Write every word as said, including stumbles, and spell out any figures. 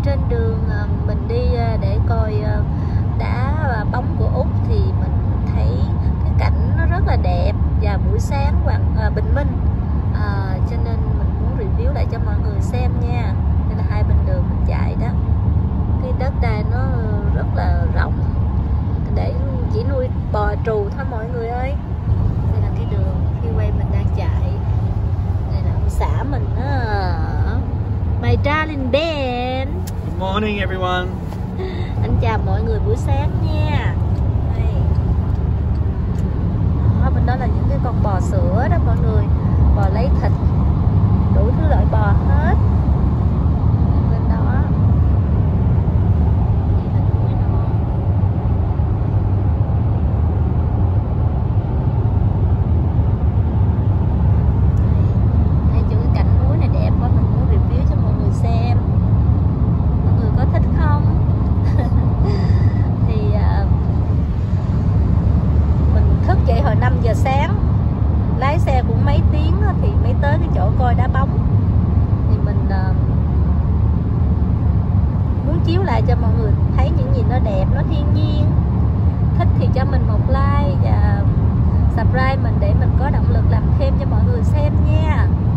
trên đường mình đi để coi đá và bóng của Úc thì mình thấy cái cảnh nó rất là đẹp và buổi sáng hoàng à, bình minh, à, cho nên mình muốn review lại cho mọi người xem nha. Đây là hai bên đường mình chạy đó, cái đất đai nó rất là rộng để chỉ nuôi bò trù thôi mọi người ơi. Đây là cái đường freeway mình đang chạy. Đây là ông xã mình đó, my darling Ben. Good morning everyone. Anh chào mọi người buổi sáng nha. Đây. Đó, bên đó là những cái con bò sữa đó mọi người, bò lấy thịt, đủ thứ loại bò hết. Bên đó đây là núi non. Đây, chỗ cái cảnh núi này đẹp quá, mình muốn review cho mọi người xem. Mọi người có thích không? Thì uh, mình thức dậy hồi năm giờ sáng, lái xe cũng mấy tiếng thì mới tới cái chỗ coi đá bóng. Thì mình uh, muốn chiếu lại cho mọi người thấy những gì nó đẹp, nó thiên nhiên. Thích thì cho mình một like và subscribe mình để mình có động lực làm thêm cho mọi người xem nha.